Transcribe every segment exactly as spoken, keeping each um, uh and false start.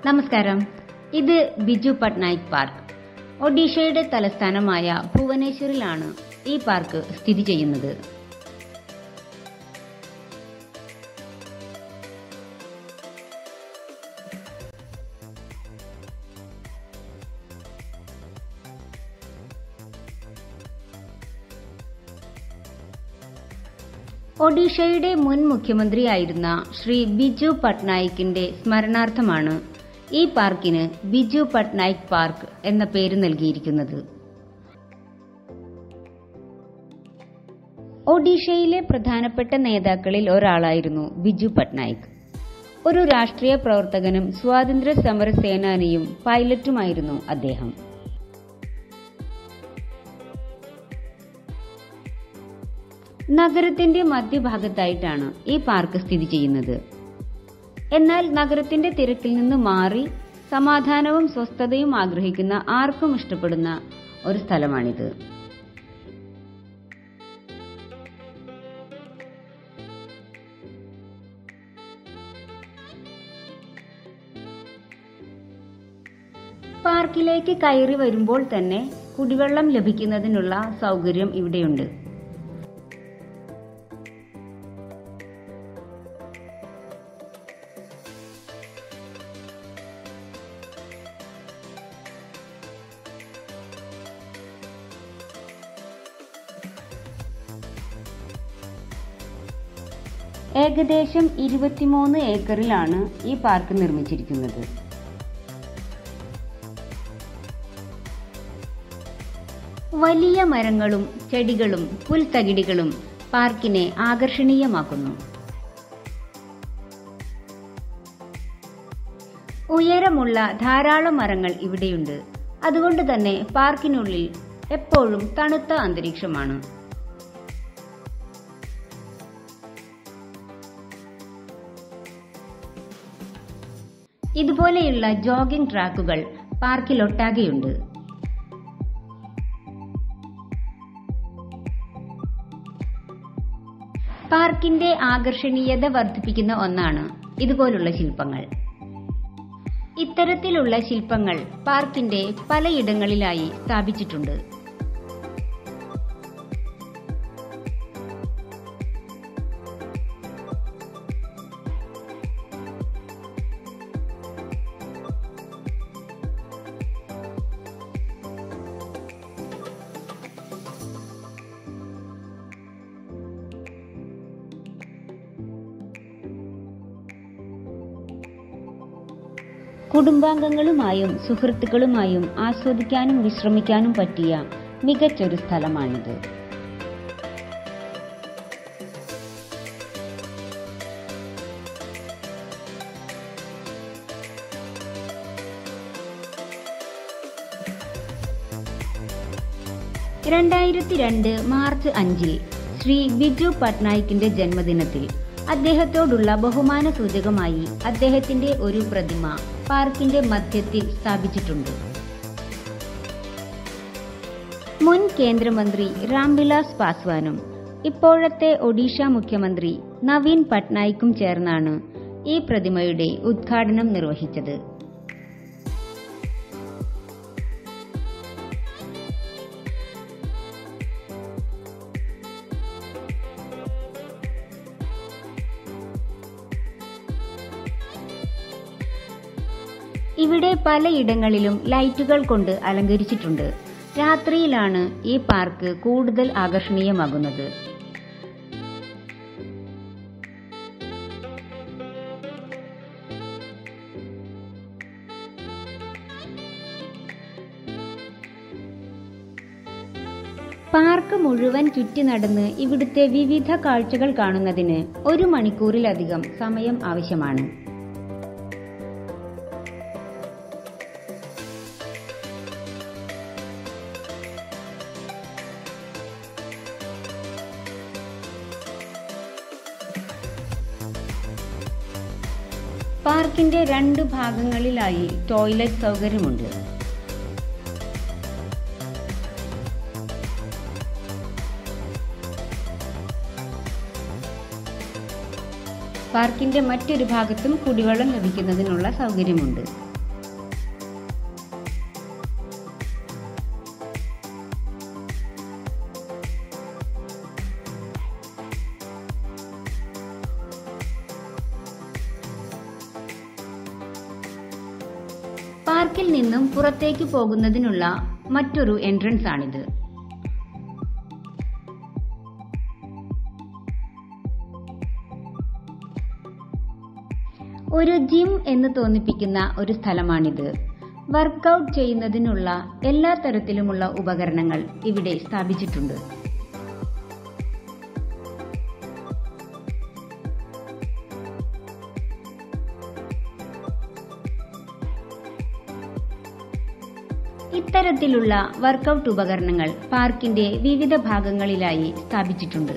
നമസ്കാരം. ഇത് ബിജു പട്നായിക് പാർക്ക്. ഒഡീഷയുടെ തലസ്ഥാനമായ ഭുവനേശ്വറിലാണ് ഈ പാർക്ക് സ്ഥിതി ചെയ്യുന്നത്. ഒഡീഷയുടെ മുൻ മുഖ്യമന്ത്രിയായിരുന്ന ശ്രീ ബിജു പട്നായിക്കിന്റെ സ്മരണാർത്ഥമാണ് ഈ പാർക്കിന് ബിജു പട്നായിക് പാർക്ക് എന്ന പേര് നൽകിയിരിക്കുന്നത്. ഒഡീഷയിലെ പ്രധാനപ്പെട്ട നേതാക്കളിൽ ഒരാളായിരുന്നു ബിജു പട്നായിക്. ഒരു രാഷ്ട്രീയ പ്രവർത്തകനും സ്വാതന്ത്ര്യ സമര സേനാനിയും പൈലറ്റുമായിരുന്നു അദ്ദേഹം. നഗരത്തിന്റെ മധ്യഭാഗത്തായിട്ടാണ് ഈ പാർക്ക് സ്ഥിതി ചെയ്യുന്നത്. എന്നാൽ നഗരത്തിന്റെ തിരക്കിൽ നിന്ന് മാറി സമാധാനവും സ്വസ്ഥതയും ആഗ്രഹിക്കുന്ന ആർക്കും ഇഷ്ടപ്പെടുന്ന ഒരു സ്ഥലമാണിത്. പാർക്കിലേക്ക് കയറി വരുമ്പോൾ തന്നെ കുടിവെള്ളം ലഭിക്കുന്നതിനുള്ള സൗകര്യം ഇവിടെയുണ്ട്. ഏകദേശം ഇരുപത്തിമൂന്ന് ഏക്കറിലാണ് ഈ പാർക്ക് നിർമ്മിച്ചിരിക്കുന്നത്. വലിയ മരങ്ങളും ചെടികളും പുൽത്തകിടികളും പാർക്കിനെ ആകർഷണീയമാക്കുന്നു. ഉയരമുള്ള ധാരാളം മരങ്ങൾ ഇവിടെയുണ്ട്. അതുകൊണ്ട് തന്നെ പാർക്കിനുള്ളിൽ എപ്പോഴും തണുത്ത അന്തരീക്ഷമാണ്. ഇതുപോലെയുള്ള ജോഗിംഗ് ട്രാക്കുകൾ പാർക്കിലൊട്ടാകെയുണ്ട്. പാർക്കിന്റെ ആകർഷണീയത വർദ്ധിപ്പിക്കുന്ന ഒന്നാണ് ഇതുപോലുള്ള ശില്പങ്ങൾ. ഇത്തരത്തിലുള്ള ശില്പങ്ങൾ പാർക്കിന്റെ പലയിടങ്ങളിലായി സ്ഥാപിച്ചിട്ടുണ്ട്. കുടുംബാംഗങ്ങളുമായും സുഹൃത്തുക്കളുമായും ആസ്വദിക്കാനും വിശ്രമിക്കാനും പറ്റിയ മികച്ചൊരു സ്ഥലമാണിത്. രണ്ടായിരത്തി രണ്ട് മാർച്ച് അഞ്ചിൽ ശ്രീ ബിജു പട്നായിക്കിന്റെ ജന്മദിനത്തിൽ അദ്ദേഹത്തോടുള്ള ബഹുമാന സൂചകമായി അദ്ദേഹത്തിന്റെ ഒരു പ്രതിമ പാർക്കിന്റെ മധ്യത്തിൽ സ്ഥാപിച്ചിട്ടുണ്ട്. മുൻ കേന്ദ്രമന്ത്രി രാംവിലാസ് പാസ്വാനും ഇപ്പോഴത്തെ ഒഡീഷ മുഖ്യമന്ത്രി നവീൻ പട്നായിക്കും ചേർന്നാണ് ഈ പ്രതിമയുടെ ഉദ്ഘാടനം നിർവഹിച്ചത്. ഇവിടെ പലയിടങ്ങളിലും ലൈറ്റുകൾ കൊണ്ട് അലങ്കരിച്ചിട്ടുണ്ട്. രാത്രിയിലാണ് ഈ പാർക്ക് കൂടുതൽ ആകർഷണീയമാകുന്നത്. പാർക്ക് മുഴുവൻ ചുറ്റി നടന്ന് ഇവിടുത്തെ വിവിധ കാഴ്ചകൾ കാണുന്നതിന് ഒരു മണിക്കൂറിലധികം സമയം ആവശ്യമാണ്. പാർക്കിന്റെ രണ്ട് ഭാഗങ്ങളിലായി ടോയ്ലറ്റ് സൗകര്യമുണ്ട്. പാർക്കിന്റെ മറ്റൊരു ഭാഗത്തും കുടിവെള്ളം ലഭിക്കുന്നതിനുള്ള സൗകര്യമുണ്ട്. പാർക്കിൽ നിന്നും പുറത്തേക്ക് പോകുന്നതിനുള്ള മറ്റൊരു എൻട്രൻസ് ആണിത്. ഒരു ജിം എന്ന് തോന്നിപ്പിക്കുന്ന ഒരു സ്ഥലമാണിത്. വർക്കൗട്ട് ചെയ്യുന്നതിനുള്ള എല്ലാ തരത്തിലുമുള്ള ഉപകരണങ്ങൾ ഇവിടെ സ്ഥാപിച്ചിട്ടുണ്ട്. ഇത്തരത്തിലുള്ള വർക്കൗട്ട് ഉപകരണങ്ങൾ പാർക്കിന്റെ വിവിധ ഭാഗങ്ങളിലായി സ്ഥാപിച്ചിട്ടുണ്ട്.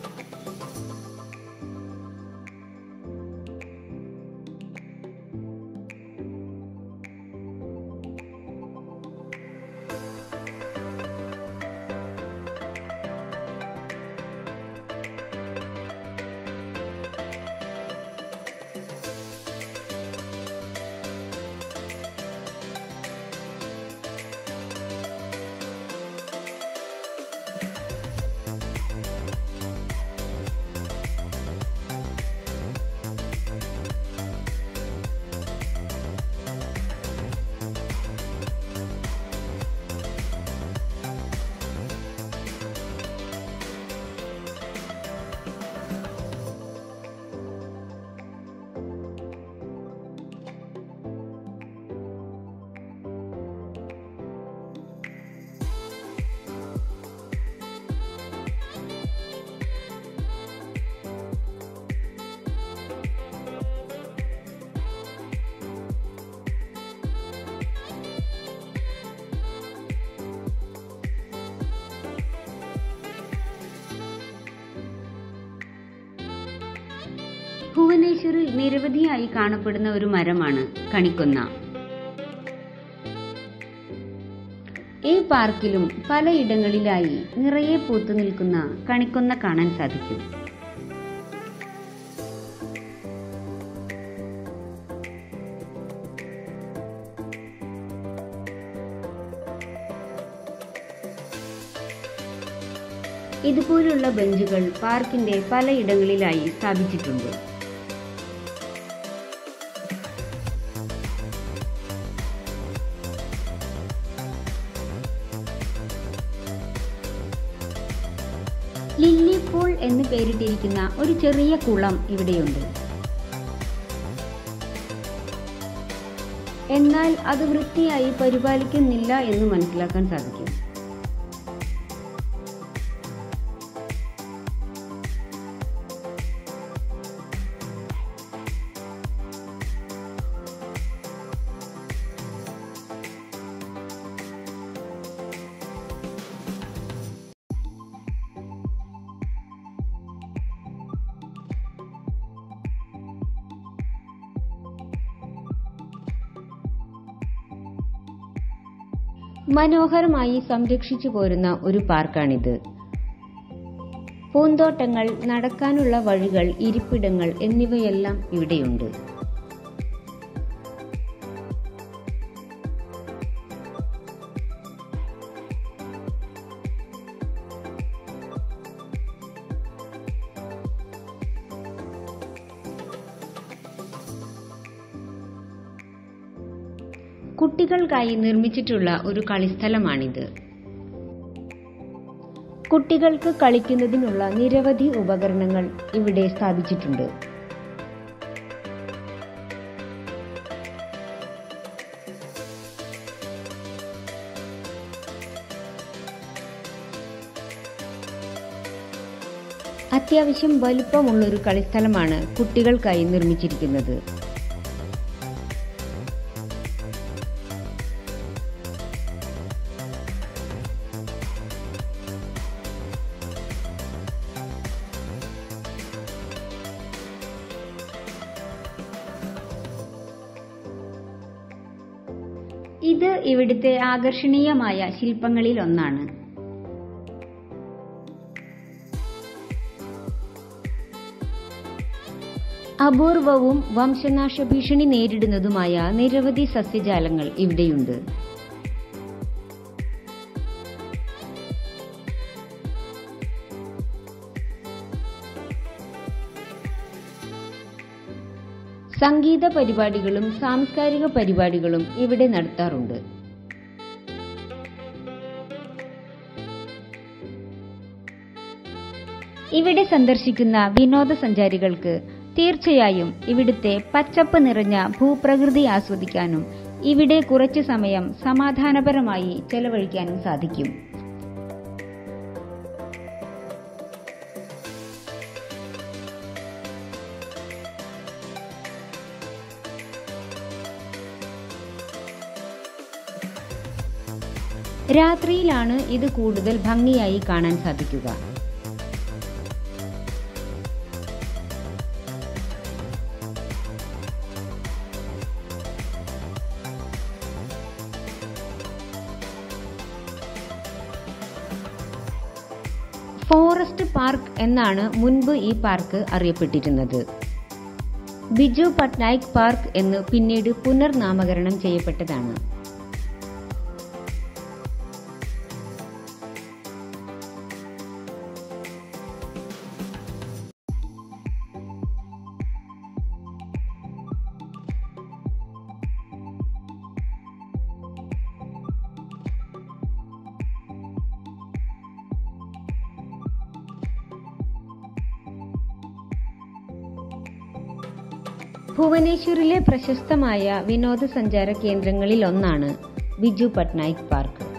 ഭുവനേശ്വറിൽ നിരവധിയായി കാണപ്പെടുന്ന ഒരു മരമാണ് കണിക്കൊന്ന. ഈ പാർക്കിലും പലയിടങ്ങളിലായി നിറയെ പൂത്തു നിൽക്കുന്ന കണിക്കൊന്ന കാണാൻ സാധിക്കും. ഇതുപോലുള്ള ബെഞ്ചുകൾ പാർക്കിന്റെ പലയിടങ്ങളിലായി സ്ഥാപിച്ചിട്ടുണ്ട്. ലില്ലി പൂൾ എന്ന് പേരിട്ടിരിക്കുന്ന ഒരു ചെറിയ കുളം ഇവിടെയുണ്ട്. എന്നാൽ അത് വൃത്തിയായി പരിപാലിക്കുന്നില്ല എന്ന് മനസ്സിലാക്കാൻ സാധിക്കും. മനോഹരമായി സംരക്ഷിച്ചു പോരുന്ന ഒരു പാർക്കാണിത്. പൂന്തോട്ടങ്ങൾ, നടക്കാനുള്ള വഴികൾ, ഇരിപ്പിടങ്ങൾ എന്നിവയെല്ലാം ഇവിടെയുണ്ട്. കുട്ടികൾക്കായി നിർമ്മിച്ചിട്ടുള്ള ഒരു കളിസ്ഥലമാണിത്. കുട്ടികൾക്ക് കളിക്കുന്നതിനുള്ള നിരവധി ഉപകരണങ്ങൾ ഇവിടെ സ്ഥാപിച്ചിട്ടുണ്ട്. അത്യാവശ്യം വലുപ്പമുള്ളൊരു കളിസ്ഥലമാണ് കുട്ടികൾക്കായി നിർമ്മിച്ചിരിക്കുന്നത്. ഇത് ഇവിടുത്തെ ആകർഷണീയമായ ശില്പങ്ങളിൽ ഒന്നാണ്. അപൂർവവും വംശനാശ ഭീഷണി നേരിടുന്നതുമായ നിരവധി സസ്യജാലങ്ങൾ ഇവിടെയുണ്ട്. സംഗീത പരിപാടികളും സാംസ്കാരിക പരിപാടികളും ഇവിടെ നടത്താറുണ്ട്. ഇവിടെ സന്ദർശിക്കുന്ന വിനോദസഞ്ചാരികൾക്ക് തീർച്ചയായും ഇവിടുത്തെ പച്ചപ്പ് നിറഞ്ഞ ഭൂപ്രകൃതി ആസ്വദിക്കാനും ഇവിടെ കുറച്ചു സമയം സമാധാനപരമായി ചെലവഴിക്കാനും സാധിക്കും. രാത്രിയിലാണ് ഇത് കൂടുതൽ ഭംഗിയായി കാണാൻ സാധിക്കുക. ഫോറസ്റ്റ് പാർക്ക് എന്നാണ് മുൻപ് ഈ പാർക്ക് അറിയപ്പെട്ടിരുന്നത്. ബിജു പട്നായിക് പാർക്ക് എന്ന് പിന്നീട് പുനർനാമകരണം ചെയ്യപ്പെട്ടതാണ്. ഭുവനേശ്വറിലെ പ്രശസ്തമായ വിനോദസഞ്ചാര കേന്ദ്രങ്ങളിൽ ഒന്നാണ് ബിജു പട്നായിക് പാർക്ക്.